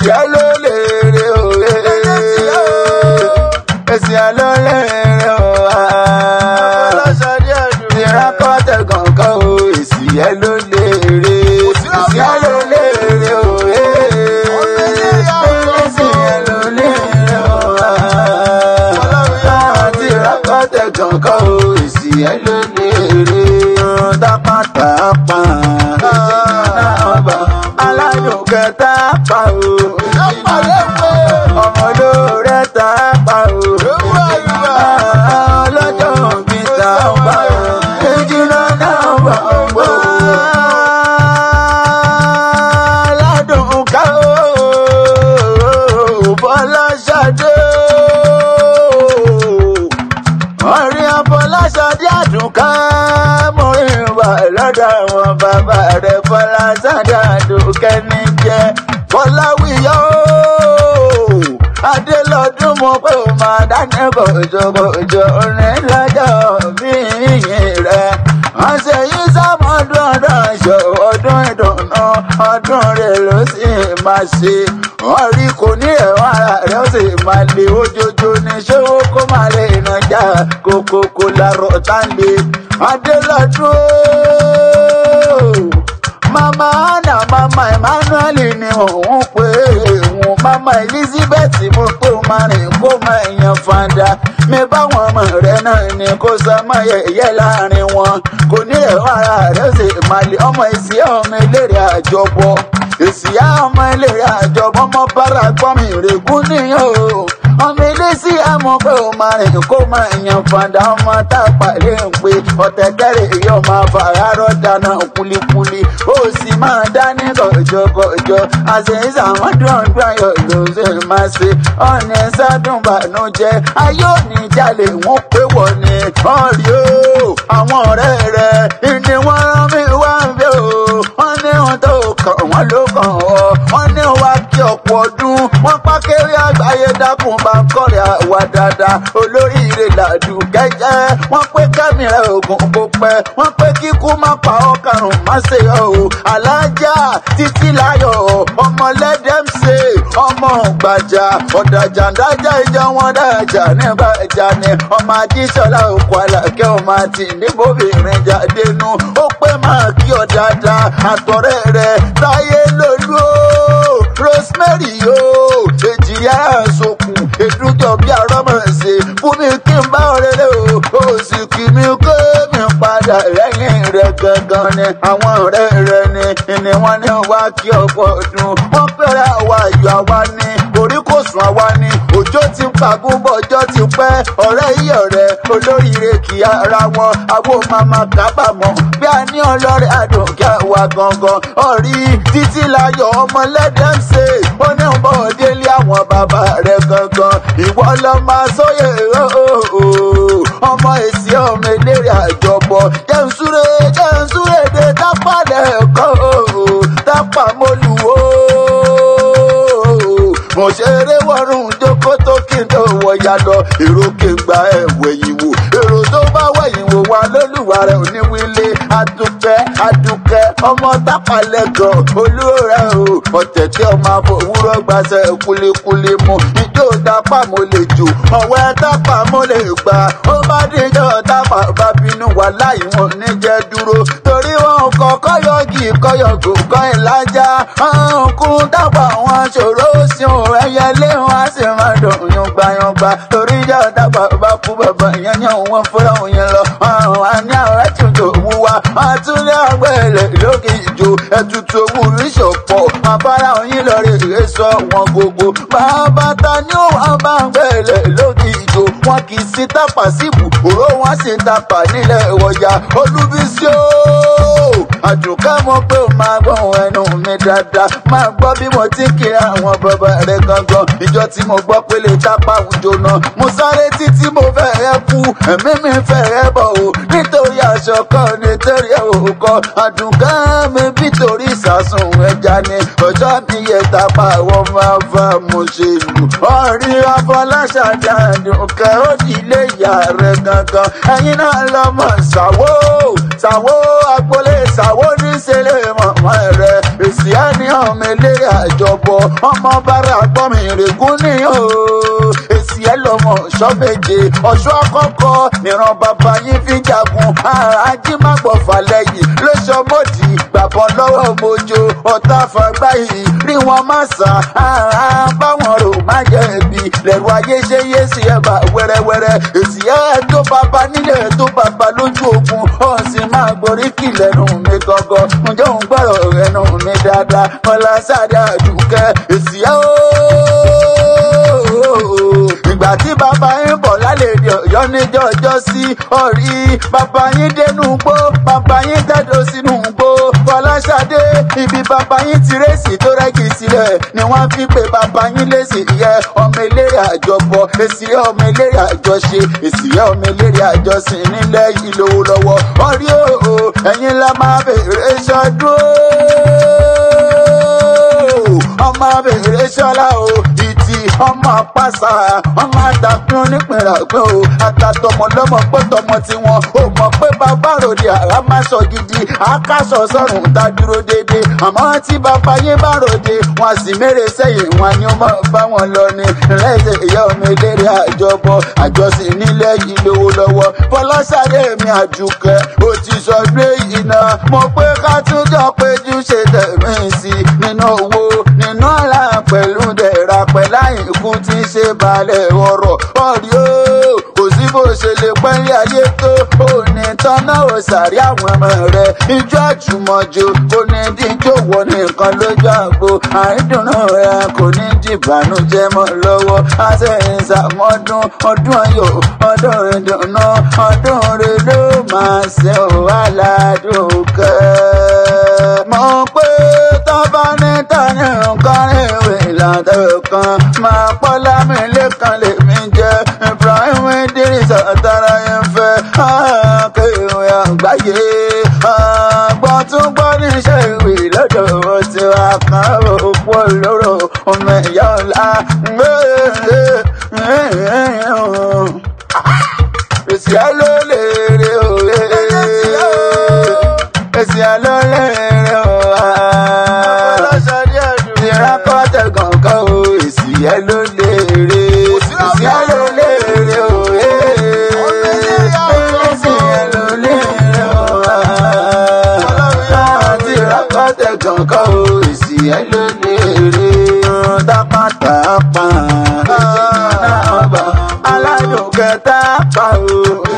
èsì ẹ ló lè rè o èsì ẹ ló lè rè o ìrákọ́tẹ̀ kankan o èsì ẹ ló lè rè èsì ẹ ló lè rè o èsì ẹ ló lè rè o àti ìrákọ́tẹ̀ kankan o èsì ẹ ló lè rè tápátápá aládùn kẹta pa o ọmọ olóore ta pa o ọlọ́jọ́ òbí ta pa o ìjìnà náà pa o aládùn ká o Fọláṣadé orin Fọláṣadé àdùnká mo rìn wá lọ́dọ̀ àwọn bàbá rẹ̀ Fọláṣadé àdùnkẹ́ ní jẹ́ Fọláwíyọ́ Adélọ́dún mo pé o máa dáná bòjòbòjò orin lọ́jọ́ bí yìnyín rẹ̀ wọ́n ṣe yí sámọ́dún ọdún ṣò ọdún ìdùnnú ọdún rẹ̀ ló sì máa ṣe wọ́n rí kò ní ẹ̀wọ̀n ara rẹ̀ ó sì máa lè ojoojó ní ṣòwò kó máa lè nàjà kókókó lárọ̀ tá ń lè Adélọ́dún mama Anna mama Emmanuel ni òun pé òun mama Elizabeth mo pé o máa rìn kó máa yan fanda mi báwọn ọmọ rẹ náà ni kó sọmọ yẹyẹ láàrin wọn kò ní ẹ̀wọ̀n ara rẹ̀ ṣe màlẹ ọmọ èsì ọmọ eléré àjọbọ èsì ọmọ eléré àjọbọ ọmọ bára gbọmọ ìrègùn nìyẹn o ọmọ ilé sí àmọ́ pé o máa rìn kó máa yan fanda ọmọ tá a pàlẹ́ ń pe ọ̀tẹ̀kẹ́rẹ́ èyí ọmọ afárárọ̀ dáná kulikuli ó sì máa dání kọjọkọjọ àṣeyíṣà àwọn dùndún ayọ̀ ló ṣe máa ṣe ọ̀nà sádùn bànújẹ́ ayé òní jalè wọ́n pé wọ́n ní ọ̀rí o àwọn ọ̀rẹ́ rẹ̀ ìní wọ́n rán mi wá ń bẹ́ o wọ́n ní ohun tó kàn wọ́n ló kàn ọ́ wọ́n ní wá kí ọ̀pọ̀ ọdún wọ́n pákéré àgbáyé dákun bá ń kọ́rẹ́ àwa dáadáa olóríire làdùkẹ́ jẹ́ wọ́n pé kẹ́mi rẹ̀ ògùn kò pẹ́ wọ́n pé kíkú má pa ọ́ karùn-ún má ṣe ọ́ o alájà títí láyọ̀ ọmọlẹ́dẹ́mṣe ọmọ gbàjà ọ̀dàjà ńdájà ìjọ wọn dájà nígbà ìjà ni ọmọ ajíṣọlá òkú alákẹ́ ọmọ àti níbòbìnrin jáde nù ó pé máa kí ọ dáadáa àtọ̀rẹ́ rẹ̀ táyé lólú o Rosemary o èjìyà sókun èdújọ bí arọ́mọ̀ọ́sẹ̀ fún mi kí n bá ọ̀rẹ́rẹ́ o ó sì kí mi kó mi padà lẹ́yìn rẹ̀ gangan ni àwọn ọ̀rẹ́ rẹ̀ ni wọ́n ní wá kí ọ̀pọ̀ ọdún wọ́n pẹ̀rẹ̀ àwa ayọ̀ àwa ní orí kò sùn àwa ní òjò ti ń pagún bọ̀ ọjọ́ ti pẹ́ ọ̀rẹ́ yìí ọ̀rẹ́ olóríire kì í ara wọn àwo màmá kábàámọ̀ bí a ní ọlọ́rẹ́ àdùnkẹ́ àwa gangan ọ̀rí títí láyọ̀ ọmọlẹ́dẹ́mṣe ó ní ń bọ̀ délé àwọn bàbá rẹ̀ gangan ìwọ lọ máa sóyè ọmọ èsì ọmọ eléré àjọbọ jẹun súré dé tápà lẹ́ẹ̀kọ́ tápà mọ́lùwọ́ mo ṣeré wọ́rùn jókòó tó kí n tó wọ̀yà lọ èrò kí n gba ẹ̀wẹ̀yìn wò èrò tó bá wẹ̀yìn wò wá lólùwà rẹ̀ ò ní wílé adùnkẹ́ ọmọ tápà lẹ́gàn olóòrẹ́ o ọ̀tẹ̀ tí ọmọ àfọwúrọ̀ gbàṣẹ kulikuli mu ijó tápà mo lè jò ọ̀wẹ́ tápà mo lè gbà ó bá díjọ́ tápà bá bínú wà láì wọn níjẹ́ dúró torí wọn kọ́yọ̀gò kọ́ ìlàjà ọ̀hún tápà wọn ṣòro sí òun ẹyẹlé wọn á sì máa dùn yọ̀ngbàyọ̀ngbà torí ìjọ tápà bá kú bàbá ìyẹn wọn fúnra òun yẹn lọ àwọn àní àwọn ẹ̀tùtù wúwa wọn tún ní àgbẹ̀lẹ̀ lókè ìjò ẹ̀tùtù owó ìṣọ̀pọ̀ àbára òyìn lọ rè é sọ wọn gbogbo bàbá ta ni ó wà bá ń gbẹ̀lẹ̀ lókè ìjò wọn kì í sí tápà síbù òró wọn sì tápà nílẹ̀ ìwọ̀ya Olúbísí o àdùnkẹ́ mọ̀ pé ó máa gbọ́n ẹnu mi dáadáa máa gbọ́ bí mo ti kiri àwọn bàbá rẹ̀ gangan ìjọ tí mo gbọ́ pé lè tápà àwùjọ náà mo sáré títí mo fẹ́rẹ̀ kú ẹ̀mí mi fẹ́rẹ̀ bọ̀ o nítorí aṣọ kan nítorí òkọ àdùnkẹ́ mi bí torí ìsásùn ẹja ni ọjọ́ mi yẹ tápà àwọn máa fa mo ṣe lù ọ̀rí Fọláṣadé àdùnkẹ́ ó di ilé ìyá rẹ̀ gangan ẹ̀yin náà lọ́mọ ṣàwó agboolé ṣàwó ní ṣẹlẹ̀ mọ̀mọ́ rẹ̀ èsì á ní ọmọ eléré àjọbọ ọmọ bára gbọ́mi ìrègùn ní o èsì ẹ lọmọ ọ̀ṣọ́ méje ọ̀ṣọ́ àkọ́kọ́ níran bàbá yín fi jagun ajímàgbọ̀fà lẹ́yìn lóṣọmọdì gbàbọn lọ́wọ́ mojo ọ̀tá fàgbà yìí rí wọn má sà báwọn rò má jẹ̀bi lẹ́rù ayé ṣe yé sí ẹ bá wẹ́rẹ́wẹ́rẹ́ èsì ẹ tó bàbá nílẹ̀ tó bàbá lójú ogun ọ̀sìn máa gborí kì lẹ́nu mi gọ́gọ́ ǹjẹ́ òun gbọ́rọ̀ ẹnu mi dáadáa Fọláṣadé Àdùkẹ́ èsì ẹ ìgbà tí bàbá yín bọ̀ lálejò Ọ̀yọ́ níjọ́ ọjọ́ sí orí bàbá yín dénú gbó bàbá yín tẹ́dọ̀ sínú gbó Fọláṣadé ibi bàbá yín ti rẹ́sì tó rẹ́gì sílẹ̀ ni wọ́n fi pé bàbá yín lẹ́sì yẹ ọmọ eléré àjọbọ èsì yẹ ọmọ eléré àjọṣe èsì yẹ ọmọ eléré àjọsìn nílẹ̀ yìí lówó lọ́wọ́ orí o ẹ̀yin la máa bèrè ṣọdún ọmọ bèrè ṣọlá o ọmọ àpàṣà ọmọ àtàkùn nípìnlẹ̀ o àtàtọmọ lọmọ pé tọmọ tiwọn ò mọ̀ pé bàbá ròde àrà má sọ gidi àkàsọ sọrùn tá dúró dédé àmọ́ tí bàbá yín bá ròde wọn sì mèrè sẹ́yìn wọn ni ó máa bá wọn lọ ní ìrẹsì ìyá ọmọ eléré àjọbọ àjọsìn nílẹ̀ yìí lówó lọ́wọ́ Fọláṣadé mi Àdùkẹ́ ó ti sọ pé iná mo pé ká tún jọ péjú ṣe tẹ̀mí sí nínú owó nínú ọ̀la pẹ̀lú dẹ̀ra pẹ̀láyìn ikú tí ń ṣe balẹ̀ ọ̀rọ̀ ọ̀rí o kò sí bó ṣe lè pẹ́lẹ́ ayé tó ò ní tọ́nà ò sàrí àwọn ọmọ rẹ̀ ijó àjùmọ̀jò kò ní díjó wọ nìkan lójú àgbo àìdùnnú rẹ̀ kò ní dìbànújẹ́ mọ́ lọ́wọ́ àṣẹ̀yìnsàmọ́dún ọdún ayọ̀ ọdún ìdùnnú ọdún rẹ̀ ló máa ṣe Àlàdùkẹ́ mọ̀ pé tọ́ba ní tani nǹkan ìwé ìlànà kan máa pọ́ Lámìlẹ́kan lèmi jẹ́ Ibrahim Idris àtàrà yẹn fẹ́ kéwì àgbáyé gbọ́n tún gbọ́ níṣẹ́ ìwé lọ́dọ̀ tí wà kàn òpó lóró ọmọ ìyá ọ̀la èsì ẹ ló lè rè òwe èsì ẹ ló lè rè òwe ìrákọ́tẹ̀ gàngán o èsì ẹ ló lè rè èsì ẹ ló lè rè òwe èsì ẹ ló lè rè òwe àti ìrákọ́tẹ̀ gàngán o èsì ẹ ló lè rè tápátápá Aládùkẹ́ tápá o.